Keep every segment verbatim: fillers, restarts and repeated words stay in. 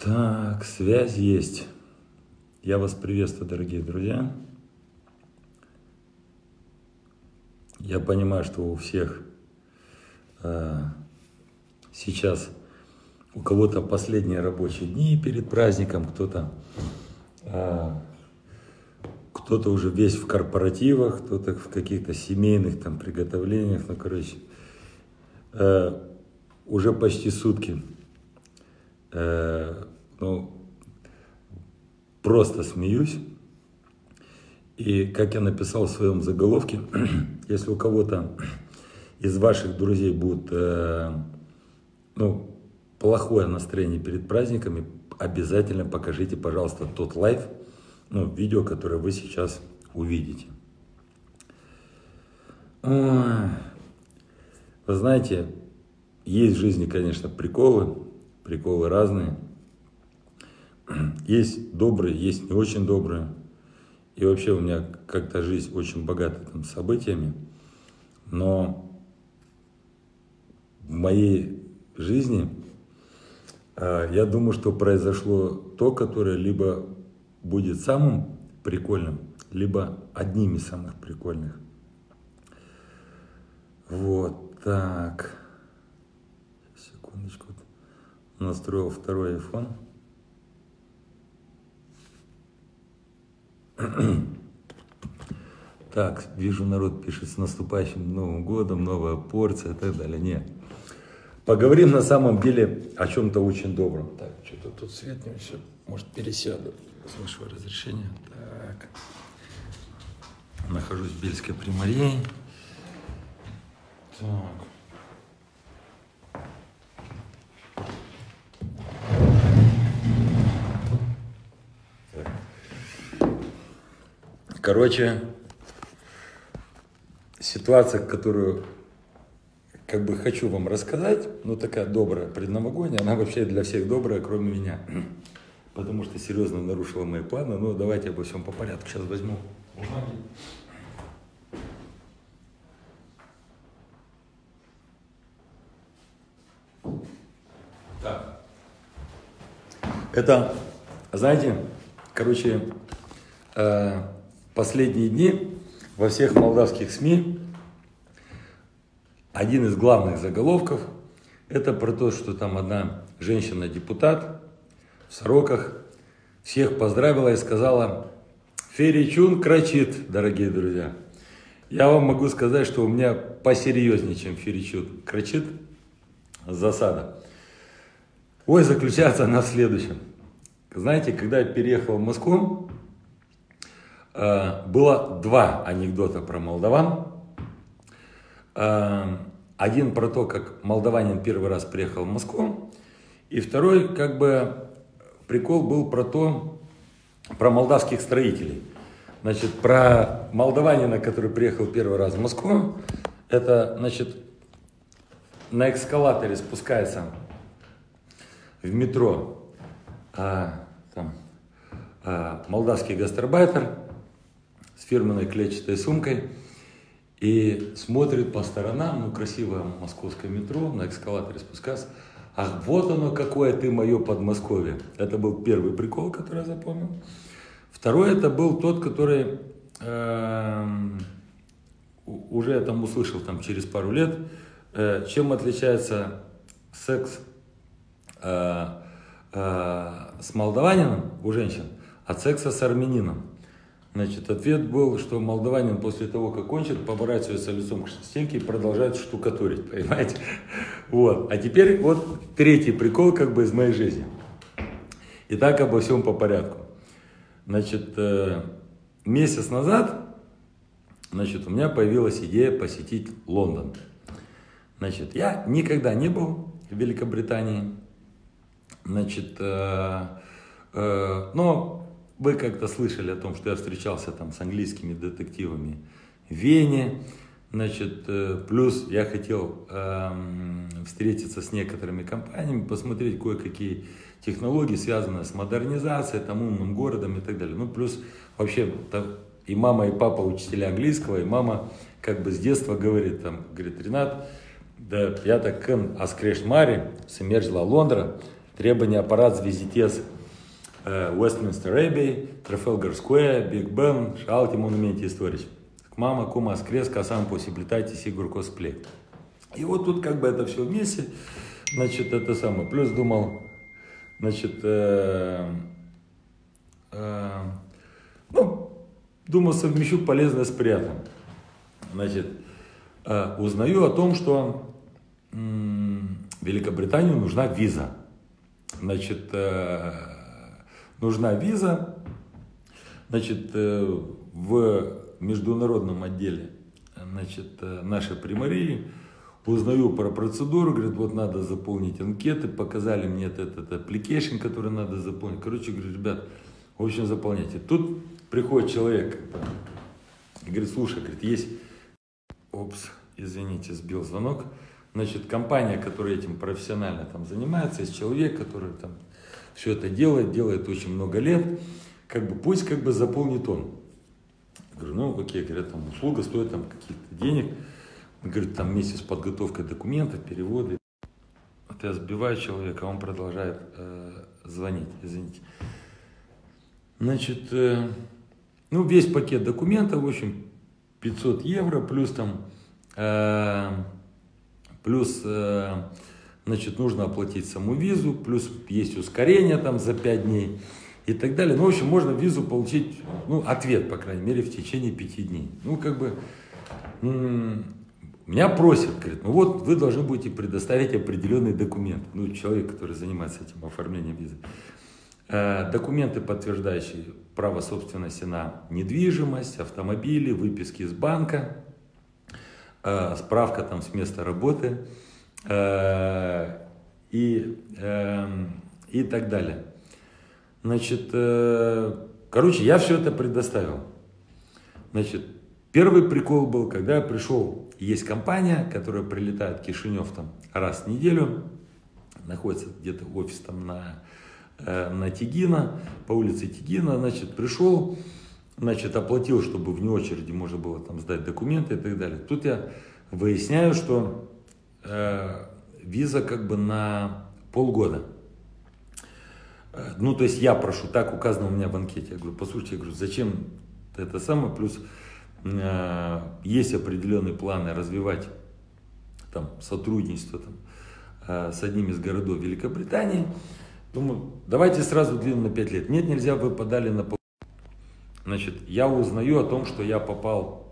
Так, связь есть. Я вас приветствую, дорогие друзья. Я понимаю, что у всех э, сейчас, у кого-то последние рабочие дни перед праздником, кто-то э, кто-то уже весь в корпоративах, кто-то в каких-то семейных там приготовлениях, ну, короче, э, уже почти сутки. Э, ну, просто смеюсь. И как я написал в своем заголовке, если у кого-то из ваших друзей будет э, ну, плохое настроение перед праздниками, обязательно покажите, пожалуйста, тот лайв, ну, видео, которое вы сейчас увидите. Вы знаете, есть в жизни, конечно, приколы, приколы разные. Есть добрые, есть не очень добрые. И вообще у меня как-то жизнь очень богата там событиями. Но в моей жизни э, я думаю, что произошло то, которое либо будет самым прикольным, либо одним из самых прикольных. Вот так. Секундочку. Настроил второй айфон. Так, вижу, народ пишет с наступающим Новым годом, новая порция и так далее. Нет. Поговорим на самом деле о чем-то очень добром. Так, что-то тут свет не все. Может, пересяду с вашего разрешения. Так. Нахожусь в Бельской Приморье. Так. Короче, ситуация, которую как бы хочу вам рассказать, ну такая добрая, предновогодняя, она вообще для всех добрая, кроме меня. Потому что серьезно нарушила мои планы. Ну давайте обо всем по порядку. Сейчас возьму бумаги. Так. Это, знаете, короче, э, последние дни во всех молдавских СМИ один из главных заголовков – это про то, что там одна женщина-депутат в сороках всех поздравила и сказала: «Феричун крачит, дорогие друзья». Я вам могу сказать, что у меня посерьезнее, чем Феричун крачит, засада. Ой, заключается она в следующем. Знаете, когда я переехал в Москву, было два анекдота про молдаван. Один про то, как молдаванин первый раз приехал в Москву. И второй, как бы, прикол был про то, про молдавских строителей. Значит, про молдаванина, который приехал первый раз в Москву. Это, значит, на эскалаторе спускается в метро а, там, а, молдавский гастарбайтер с фирменной клетчатой сумкой и смотрит по сторонам, ну, красивое московское метро, на эскалаторе спускается. Ах, вот оно какое ты мое Подмосковье. Это был первый прикол, который я запомнил. Второй, это был тот, который э, уже я там услышал там, через пару лет, э, чем отличается секс э, э, с молдаванином у женщин от секса с армянином. Значит, ответ был, что молдаванин после того, как кончит, поворачивается лицом к стенке и продолжает штукатурить, понимаете? Вот. А теперь вот третий прикол как бы из моей жизни. Итак, обо всем по порядку. Значит, месяц назад, значит, у меня появилась идея посетить Лондон. Значит, я никогда не был в Великобритании. Значит, э, э, но... Вы как-то слышали о том, что я встречался там с английскими детективами в Вене. Значит, плюс я хотел э, встретиться с некоторыми компаниями, посмотреть кое-какие технологии, связанные с модернизацией, там, умным городом и так далее. Ну, плюс вообще там, и мама, и папа учителя английского, и мама как бы с детства говорит, там, говорит, Ренат, да, я так кем аскреш мари, смерзла Лондра, требования аппарат визитес Уэстминстер Эбби, Трафалгар Сквер, Биг Бен, Шалти Монументе Историч. Мама, кума, скрес, касам, посиплетайте, сигур, косплей. И вот тут как бы это все вместе, значит, это самое. Плюс думал, значит, э, э, ну, думал, совмещу полезное с приятным. Значит, э, узнаю о том, что э, Великобританию нужна виза. Значит, э, нужна виза, значит, э, в международном отделе, значит, нашей примарии, узнаю про процедуру, говорит, вот надо заполнить анкеты, показали мне этот, этот application, который надо заполнить. Короче, говорю, ребят, в общем, заполняйте. Тут приходит человек и говорит, слушай, говорит, есть, опс, извините, сбил звонок, значит, компания, которая этим профессионально там занимается, есть человек, который там все это делает, делает очень много лет, как бы пусть как бы заполнит он. Я говорю, ну окей, говорят, там услуга стоит там каких-то денег. Он говорит, там вместе с подготовкой документов, переводы. Вот я сбиваю человека, а он продолжает э, звонить, извините. Значит, э, ну весь пакет документов, в общем, пятьсот евро, плюс там, э, плюс, э, значит, нужно оплатить саму визу, плюс есть ускорение там за пять дней. И так далее. Ну, в общем, можно визу получить, ну, ответ, по крайней мере, в течение пяти дней. Ну, как бы, меня просят, говорит, ну вот, вы должны будете предоставить определенный документ. Ну, человек, который занимается этим оформлением визы. Э, документы, подтверждающие право собственности на недвижимость, автомобили, выписки из банка, э, справка там с места работы э, и, э, и так далее. Значит, э, короче, я все это предоставил. Значит, первый прикол был, когда я пришел, есть компания, которая прилетает в Кишинев там раз в неделю, находится где-то офис там на, э, на Тигина, по улице Тигина, значит, пришел, значит, оплатил, чтобы вне очереди можно было там сдать документы и так далее. Тут я выясняю, что э, виза как бы на полгода. Ну, то есть я прошу, так указано у меня в анкете. Я говорю, послушайте, я говорю, зачем это самое, плюс э, есть определенные планы развивать там сотрудничество там, э, с одним из городов Великобритании. Думаю, давайте сразу длину на пять лет. Нет, нельзя, вы подали на пол. Значит, я узнаю о том, что я попал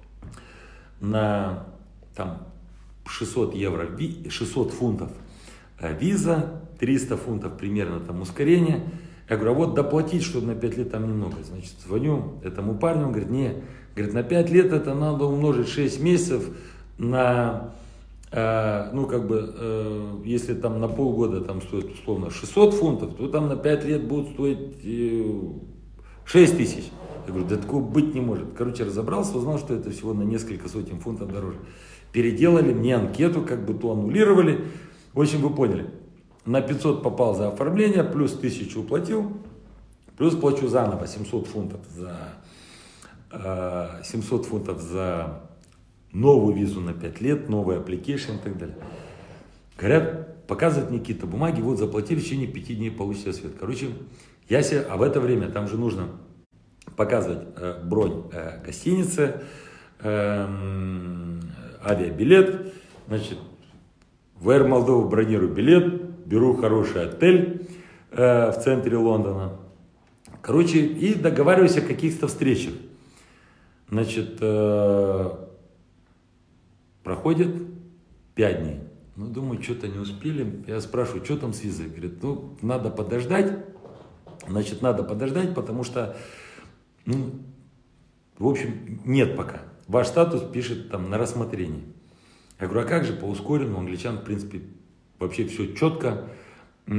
на там шестьсот евро, шестьсот фунтов виза, триста фунтов примерно там ускорение. Я говорю, а вот доплатить, чтобы на пять лет там немного. Значит, звоню этому парню, он говорит, не, говорит, на пять лет это надо умножить шесть месяцев на, э, ну как бы, э, если там на полгода там стоит условно шестьсот фунтов, то там на пять лет будут стоить э, шесть тысяч. Я говорю, да такого быть не может. Короче, разобрался, узнал, что это всего на несколько сотен фунтов дороже. Переделали мне анкету, как бы то аннулировали. В общем, вы поняли, на пятьсот попал за оформление, плюс тысячу уплатил, плюс плачу заново семьсот фунтов за, э, семьсот фунтов за новую визу на пять лет, новый application и так далее. Говорят, показывают мне какие-то бумаги, вот заплатили, в течение пяти дней получите ответ. Короче, я себе, а в это время там же нужно показывать э, бронь э, гостиницы, э, авиабилет, значит, в Air Moldova бронирую билет, беру хороший отель э, в центре Лондона. Короче, и договариваюсь о каких-то встречах. Значит, э, проходит пять дней. Ну, думаю, что-то не успели. Я спрашиваю, что там с визой? Говорит, ну, надо подождать. Значит, надо подождать, потому что, ну, в общем, нет пока. Ваш статус пишет там на рассмотрение. Я говорю, а как же по ускоренному? У англичан, в принципе, вообще все четко. У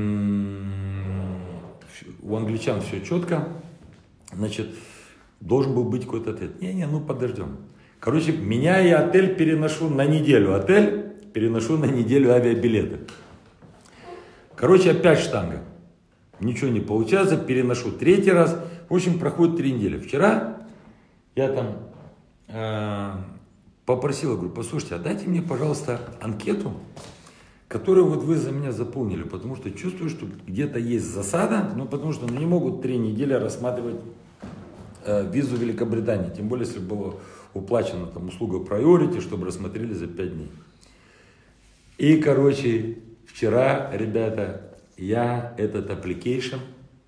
англичан все четко. Значит, должен был быть какой-то ответ. Не-не, ну подождем. Короче, меня и отель переношу на неделю. Отель переношу на неделю авиабилеты. Короче, опять штанга. Ничего не получается, переношу третий раз. В общем, проходит три недели. Вчера я там... Э- Попросила, говорю, послушайте, а дайте мне, пожалуйста, анкету, которые вот вы за меня заполнили, потому что чувствую, что где-то есть засада, ну, потому что ну, не могут три недели рассматривать э, визу Великобритании, тем более, если была уплачена там услуга Priority, чтобы рассмотрели за пять дней. И, короче, вчера, ребята, я этот application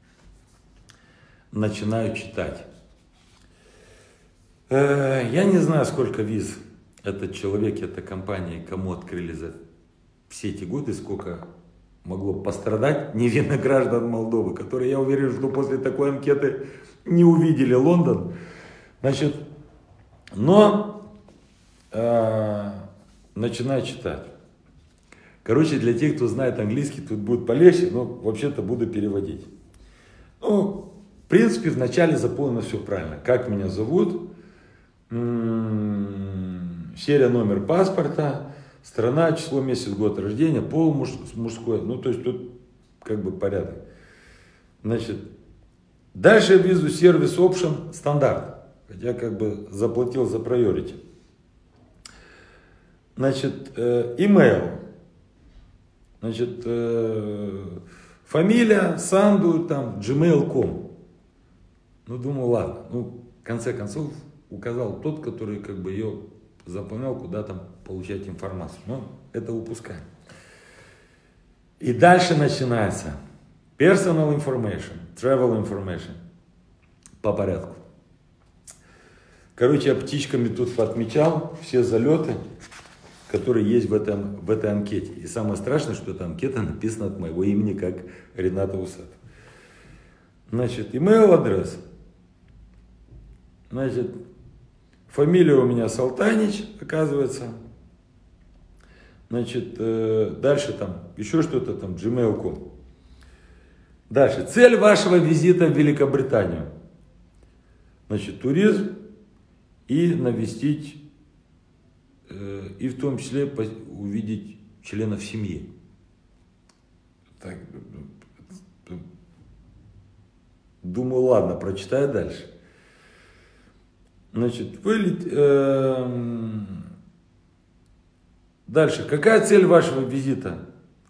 начинаю читать. Э, я не знаю, сколько виз этот человек, эта компания, кому открыли за все эти годы, сколько могло пострадать невинных граждан Молдовы, которые, я уверен, что после такой анкеты не увидели Лондон. Значит, но э, начинаю читать. Короче, для тех, кто знает английский, тут будет полегче, но вообще-то буду переводить. Ну, в принципе, вначале заполнено все правильно. Как меня зовут, м-м, серия, номер паспорта, страна, число, месяц, год рождения, пол муж, мужской. Ну, то есть тут как бы порядок. Значит, дальше визу сервис option стандарт. Хотя как бы заплатил за priority. Значит, э, email. Значит, э, фамилия, санду, там, gmail точка ком. Ну, думаю, ладно. Ну, в конце концов, указал тот, который как бы ее заполнял, куда там получать информацию. Но это упускаем. И дальше начинается personal information, travel information. По порядку. Короче, я птичками тут подмечал все залеты, которые есть в, этом, в этой анкете. И самое страшное, что эта анкета написана от моего имени, как Рената Усатов. Значит, email адрес. Значит, фамилия у меня Салтанич, оказывается. Значит, э, дальше там еще что-то там, gmail точка ком. Дальше, цель вашего визита в Великобританию. Значит, туризм и навестить, э, и в том числе увидеть членов семьи. Так, думаю, ладно, прочитаю дальше. Значит, вылет, э, дальше, какая цель вашего визита?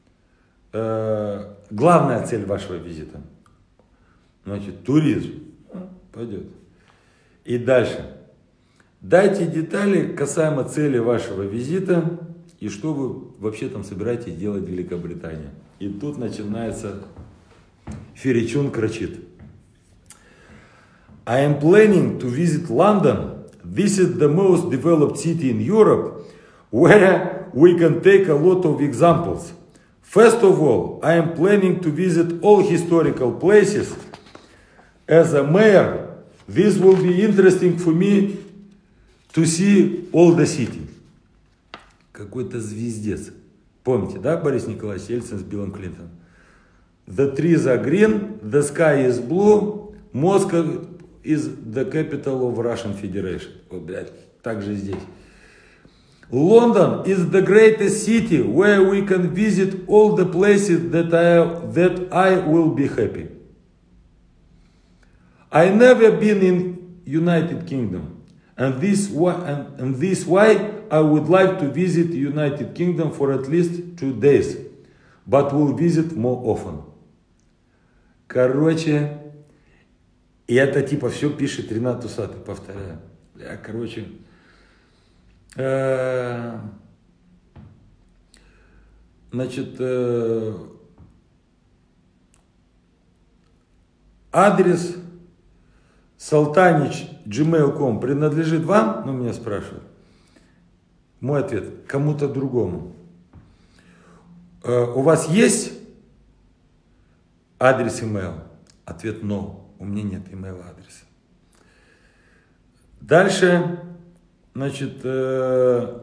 Э, главная цель вашего визита? Значит, туризм. Пойдет. И дальше. Дайте детали касаемо цели вашего визита и что вы вообще там собираетесь делать в Великобритании. И тут начинается Феричун кричит. I am planning to visit London. This is the most developed city in Europe where we can take a lot of examples. First of all, I am planning to visit all historical places. As a mayor, this will be interesting for me to see all the city. Какой-то звездец. Помните, да, Борис Николаевич Ельцин с Биллом Клинтоном? The trees are green, the sky is blue, Moscow is the capital of Russian Federation. Вот, блядь, так же здесь. London is the greatest city where we can visit all the places that I, that I will be happy. I never been in United Kingdom. And this, why, and, and this why I would like to visit United Kingdom for at least two days. But will visit more often. Короче, и это типа все пишет Ренат Усатый, повторяю. Я, короче, э, значит, э, адрес Салтанич gmail точка ком принадлежит вам? Ну, меня спрашивают. Мой ответ, кому-то другому. Э, у вас есть адрес email? Ответ no. У меня нет email адреса. Дальше, значит, э,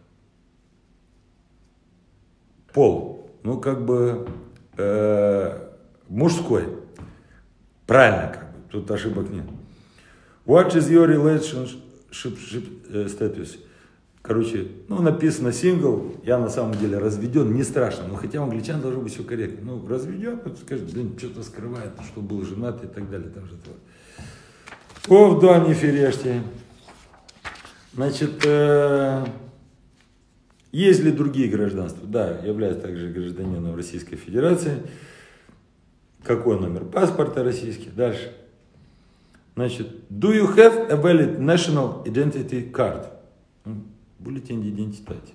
пол. Ну, как бы э, мужской. Правильно, как бы. Тут ошибок нет. What is your relationship status? Короче, ну, написано сингл, я на самом деле разведен, не страшно, но хотя у англичан должно быть все корректно. Ну, разведен, скажет, блин, что-то скрывает, что был женат и так далее. Там же О, да, не ферешьте. Значит, э, Есть ли другие гражданства? Да, являюсь также гражданином Российской Федерации. Какой номер паспорта российский? Дальше. Значит, do you have a valid national identity card? Бюллетень идентичности.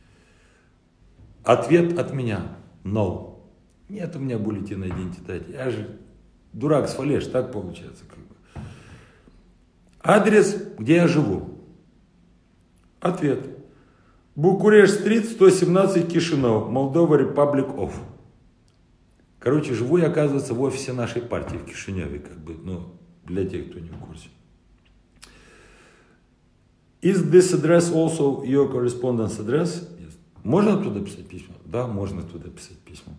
Ответ от меня. No. Нет у меня бюллетена идентичности. Я же дурак с фалеш, так получается. Как бы. Адрес, где я живу. Ответ. Букуреш-стрит, сто семнадцать, Кишинев, Молдова, Republic of. Короче, живу я, оказывается, в офисе нашей партии в Кишиневе, как бы, ну, для тех, кто не в курсе. Is this address also your correspondence address? Yes. Можно туда писать письма? Да, можно туда писать письма.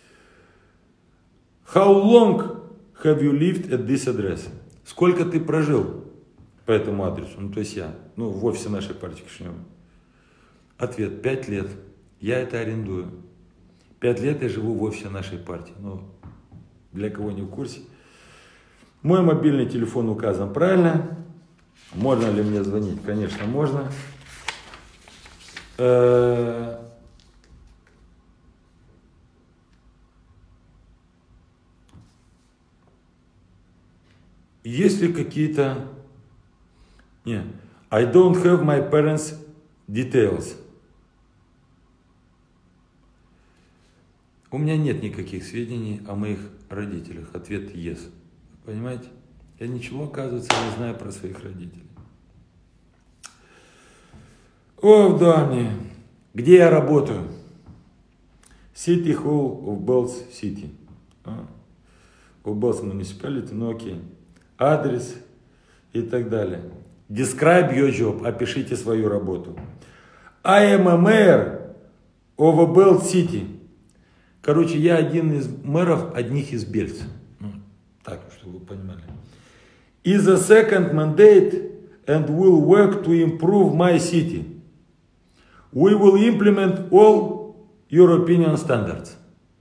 How long have you lived at this address? Сколько ты прожил по этому адресу? Ну, то есть я, ну, в офисе нашей партии Кишинева. Ответ, пять лет. Я это арендую. Пять лет я живу в офисе нашей партии. Ну, для кого не в курсе. Мой мобильный телефон указан правильно. Можно ли мне звонить? Конечно, можно. Есть ли какие-то... Нет. I don't have my parents' details. У меня нет никаких сведений о моих родителях. Ответ yes. Понимаете? Я ничего, оказывается, не знаю про своих родителей. О, да мне. Где я работаю? City Hall of Bells City. А? Of Bells Municipality, ну окей. Адрес и так далее. Describe your job. Опишите свою работу. I am a mayor of a Bells City. Короче, я один из мэров одних из Бельц. Ну, так, чтобы вы понимали. Is a second mandate and will work to improve my city. We will implement all European standards.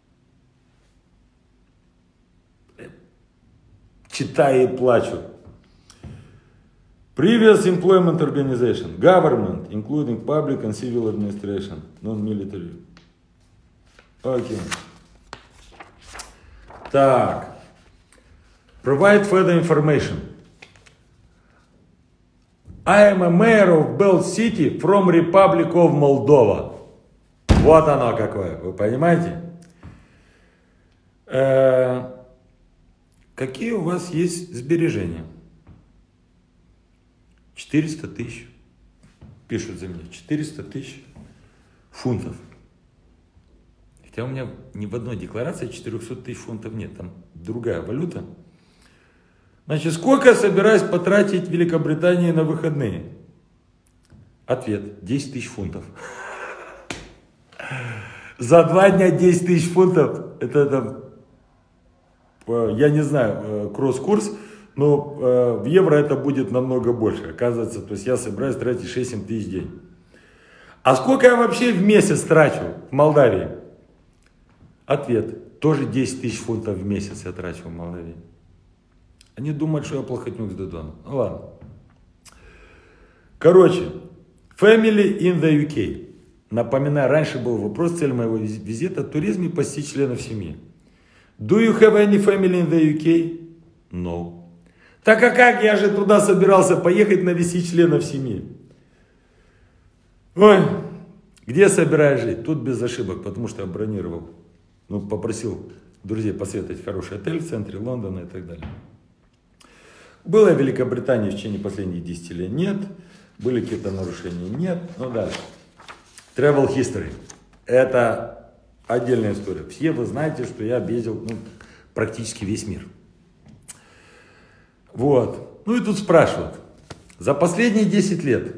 Читаю и плачу. Previous employment organization, government, including public and civil administration, non-military. Окей. Так. Provide further information. I am a mayor of Belz City from Republic of Moldova. Вот оно какое, вы понимаете? Э-э- какие у вас есть сбережения? четыреста тысяч. Пишут за меня. четыреста тысяч фунтов. Хотя у меня ни в одной декларации четыреста тысяч фунтов нет. Там другая валюта. Значит, сколько я собираюсь потратить в Великобритании на выходные? Ответ. десять тысяч фунтов. За два дня десять тысяч фунтов. Это там, я не знаю, кросс-курс, но в евро это будет намного больше. Оказывается, то есть я собираюсь тратить шесть-семь тысяч в день. А сколько я вообще в месяц трачу в Молдавии? Ответ. Тоже десять тысяч фунтов в месяц я трачу в Молдавии. Они думают, что я плохотнюк с Додоном. Ну ладно. Короче, family in the ю кей. Напоминаю, раньше был вопрос, цель моего визита, туризм и посетить членов семьи. Do you have any family in the ю кей? No. Так а как я же туда собирался поехать навестить членов семьи? Ой, где собираюсь жить? Тут без ошибок, потому что я бронировал. Ну, попросил друзей посоветовать хороший отель в центре Лондона и так далее. Было в Великобритании в течение последних десяти лет? Нет. Были какие-то нарушения? Нет. Ну дальше. Travel history. Это отдельная история. Все вы знаете, что я объездил ну, практически весь мир. Вот. Ну и тут спрашивают. За последние десять лет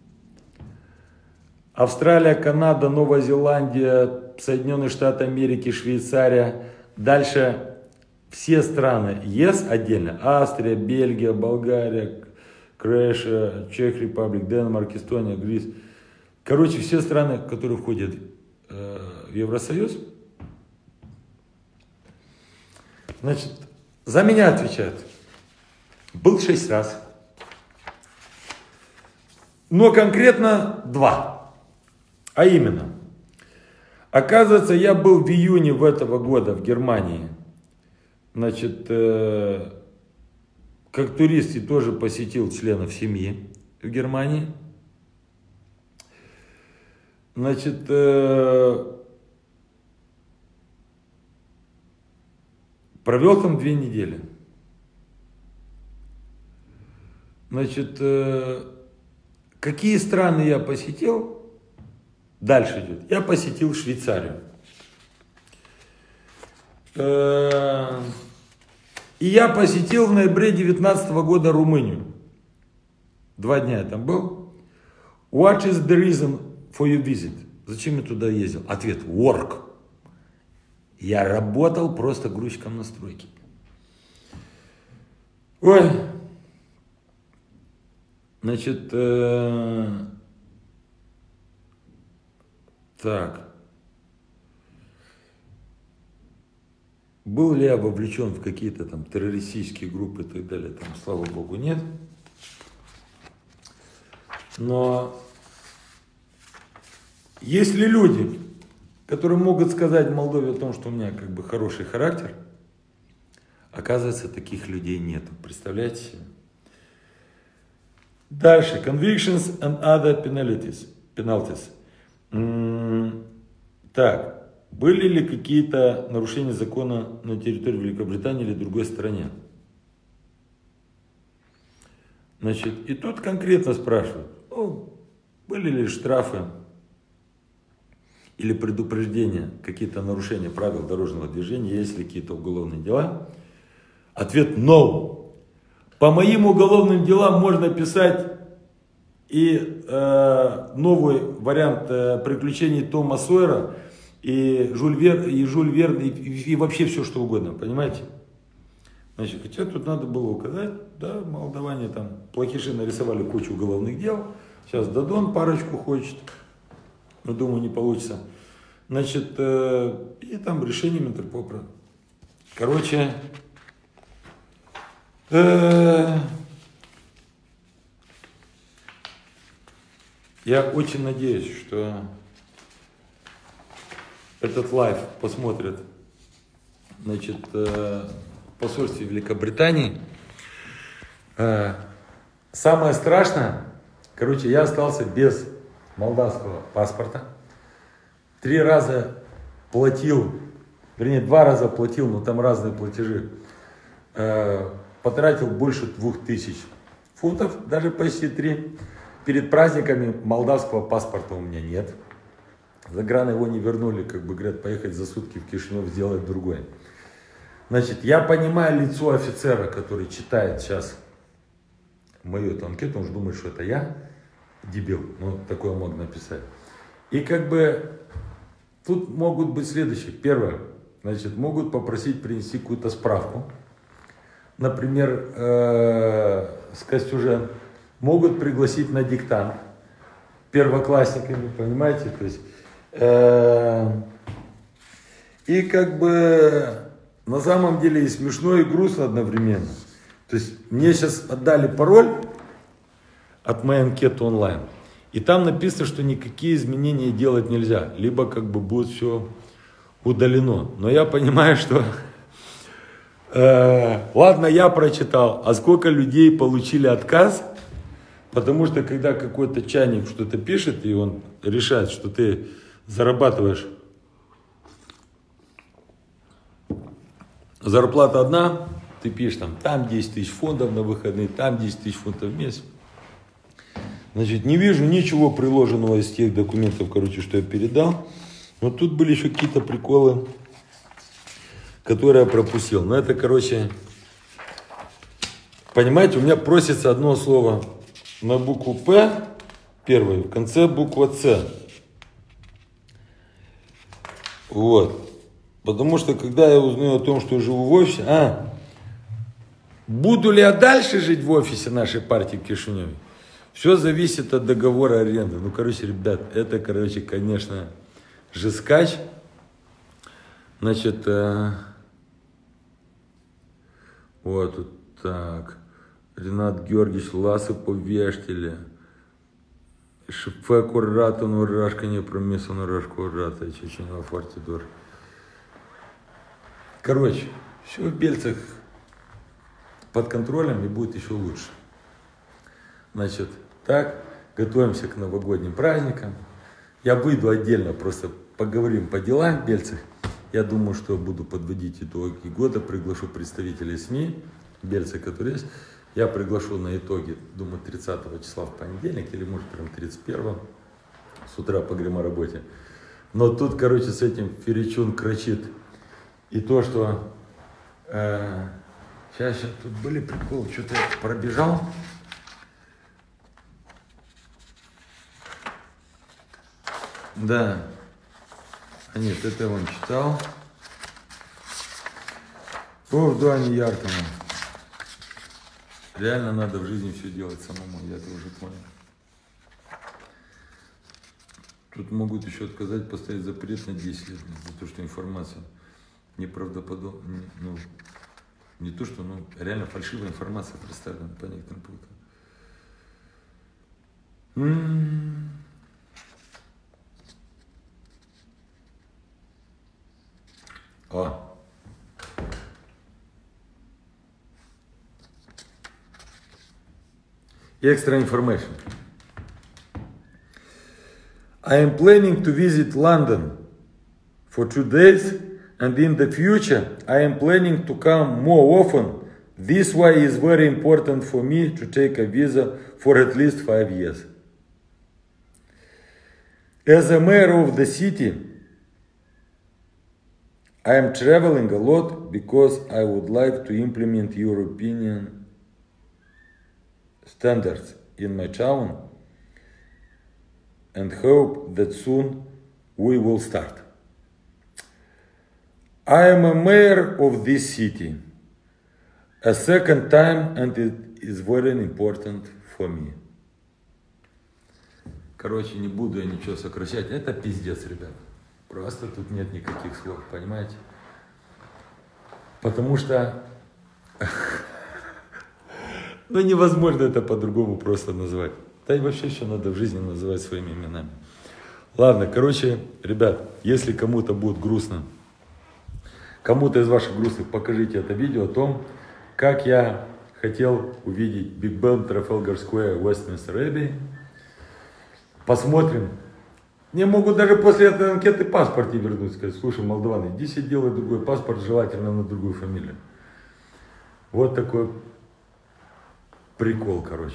Австралия, Канада, Новая Зеландия, Соединенные Штаты Америки, Швейцария, дальше все страны ЕС отдельно, Австрия, Бельгия, Болгария, Крэша, Чех Репаблик, Денмарк, Эстония, Грис. Короче, все страны, которые входят э, в Евросоюз, значит, за меня отвечают. Был шесть раз. Но конкретно два. А именно, оказывается, я был в июне в этого года в Германии, значит, э, как турист и тоже посетил членов семьи в Германии. Значит, э, провел там две недели. Значит, э, какие страны я посетил? Дальше идет. Я посетил Швейцарию. Э, и я посетил в ноябре две тысячи девятнадцатого года Румынию. Два дня я там был. What is the reason for your visit? Зачем я туда ездил? Ответ: work. Я работал просто грузчиком на стройке. Ой. Значит, э, так. Был ли я вовлечен в какие-то там террористические группы и так далее? Там, слава богу, нет. Но есть ли люди, которые могут сказать в Молдове о том, что у меня как бы хороший характер? Оказывается, таких людей нет. Представляете себе? Дальше. Convictions and other penalties. penalties. М-м- так. Были ли какие-то нарушения закона на территории Великобритании или другой стране? Значит, и тут конкретно спрашивают, ну, были ли штрафы или предупреждения, какие-то нарушения правил дорожного движения, есть ли какие-то уголовные дела? Ответ: no. По моим уголовным делам можно писать и э, новый вариант э, приключений Тома Сойера, и Жюль Верн, и, Жюль Верн, и, и вообще все что угодно, понимаете? Значит, хотя тут надо было указать, да, молдаване там, плохиши нарисовали кучу уголовных дел, сейчас Дадон парочку хочет, но думаю, не получится. Значит, э, и там решение Интерпола. Короче, э, я очень надеюсь, что этот лайв посмотрят, значит, э, в посольстве Великобритании. Э, самое страшное, короче, я остался без молдавского паспорта. Три раза платил, вернее, два раза платил, но там разные платежи. Э, потратил больше двух тысяч фунтов, даже почти три. Перед праздниками молдавского паспорта у меня нет. Загран его не вернули, как бы говорят, поехать за сутки в Кишинев сделать другое. Значит, я понимаю лицо офицера, который читает сейчас мою эту анкету, он же думает, что это я, дебил, ну, такое мог написать. И как бы тут могут быть следующие. Первое, значит, могут попросить принести какую-то справку. Например, э, сказать уже, могут пригласить на диктант первоклассниками, понимаете, то есть. И как бы на самом деле и смешно, и грустно одновременно. То есть мне сейчас отдали пароль от моей анкеты онлайн. И там написано, что никакие изменения делать нельзя. Либо как бы будет все удалено. Но я понимаю, что... Э, ладно, я прочитал. А сколько людей получили отказ? Потому что когда какой-то чайник что-то пишет, и он решает, что ты зарабатываешь, зарплата одна, ты пишешь там, там десять тысяч фунтов на выходные, там десять тысяч фунтов в месяц. Значит, не вижу ничего приложенного из тех документов, короче, что я передал. Но тут были еще какие-то приколы, которые я пропустил. Но это, короче, понимаете, у меня просится одно слово на букву П, первое, в конце буква С. Вот. Потому что, когда я узнаю о том, что я живу в офисе, а, буду ли я дальше жить в офисе нашей партии в Кишиневе? Все зависит от договора аренды. Ну, короче, ребят, это, короче, конечно, жескач. Значит, э, вот, вот так. Ренат Георгиевич Ласов по Вештеле. Шифе Куррата, Нурашка, не промиса, Нурашка, Куррата, Чеченова, Фортидор. Короче, все в Бельцах под контролем и будет еще лучше. Значит, так, готовимся к новогодним праздникам. Я выйду отдельно, просто поговорим по делам в Бельцах. Я думаю, что буду подводить итоги года, приглашу представителей СМИ Бельца, которые есть. Я приглашу на итоги, думаю, тридцатого числа в понедельник, или может прям тридцать первого, с утра поговорим о работе. Но тут, короче, с этим Феричун кричит. И то, что... Э, сейчас, сейчас, тут были приколы, что-то я пробежал. Да. А нет, это он читал. О, да, не яркому. Реально надо в жизни все делать самому, я это уже понял. Тут могут еще отказать, поставить запрет на десять лет за то, что информация неправдоподобная, ну, не то, что, ну, реально фальшивая информация представлена по некоторым пунктам. М-м-м. О. Extra information. I am planning to visit London for two days, and in the future I am planning to come more often. This why is very important for me to take a visa for at least five years. As a mayor of the city, I am traveling a lot because I would like to implement European standards in my town and hope that soon we will start. I am a mayor of this city a second time, and it is very important for me. Короче, не буду я ничего сокращать. Это пиздец, ребят. Просто тут нет никаких слов, понимаете? Потому что ну невозможно это по-другому просто назвать. Да и вообще еще надо в жизни называть своими именами. Ладно, короче, ребят, если кому-то будет грустно, кому-то из ваших грустных, покажите это видео о том, как я хотел увидеть Биг Бен, Трафалгар Сквер, Вестминстер Эбби. Посмотрим. Мне могут даже после этой анкеты паспорт не вернуть, сказать: слушай, молдаван, иди себе делай другой паспорт, желательно на другую фамилию. Вот такой прикол, короче.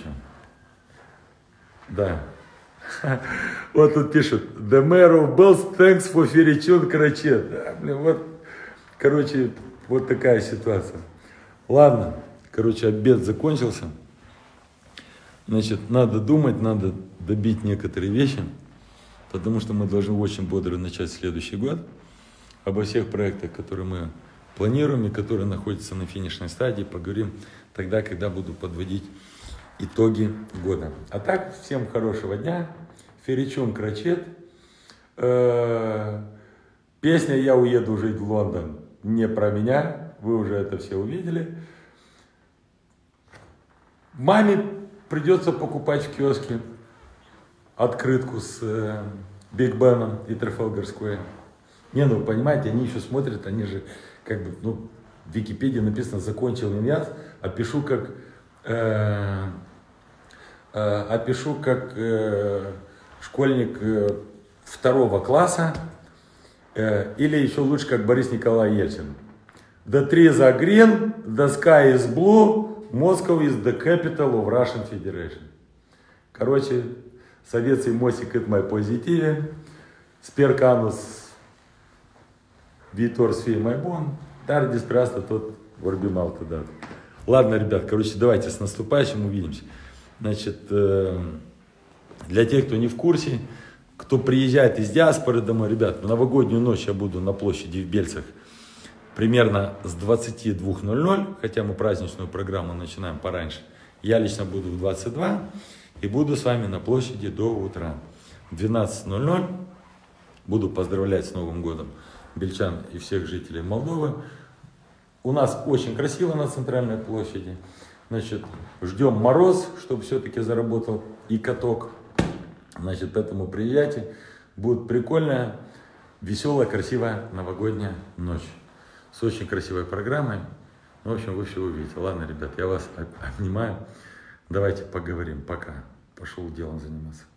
Да. Вот тут пишут: The mayor of Bells thanks for Феричун Крачет. Да, блин, вот, короче, вот такая ситуация. Ладно, короче, обед закончился. Значит, надо думать, надо добить некоторые вещи, потому что мы должны очень бодро начать следующий год. Обо всех проектах, которые мы планируем и которые находятся на финишной стадии, поговорим тогда, когда буду подводить итоги года. А так, всем хорошего дня. Феричун Крачет. Песня «Я уеду жить в Лондон» не про меня. Вы уже это все увидели. Маме придется покупать в киоске открытку с э, Биг Беном и Трафалгар Сквер. Не, ну вы понимаете, они еще смотрят, они же как бы, ну, в Википедии написано «закончил иньяс», а пишу как, э, э, а пишу как э, школьник э, второго класса, э, или еще лучше как Борис Николаевич Ельцин. The trees are green, the sky is blue, Moscow is the capital of Russian Federation. Короче, советский мостик это мой позитиве. Сперканус Витор Сфей Майбон. Дардис просто тот ворбимал туда. Ладно, ребят, короче, давайте с наступающим увидимся. Значит, э, для тех, кто не в курсе, кто приезжает из диаспоры домой, ребят, в новогоднюю ночь я буду на площади в Бельцах примерно с двадцати двух ноль-ноль, хотя мы праздничную программу начинаем пораньше. Я лично буду в двадцать два и буду с вами на площади до утра. В двенадцать ноль-ноль буду поздравлять с Новым годом бельчан и всех жителей Молдовы. У нас очень красиво на центральной площади. Значит, ждем мороз, чтобы все-таки заработал и каток. Значит, поэтому приезжайте. Будет прикольная, веселая, красивая новогодняя ночь. С очень красивой программой. В общем, вы все увидите. Ладно, ребят, я вас обнимаю. Давайте поговорим. Пока. Пошел делом заниматься.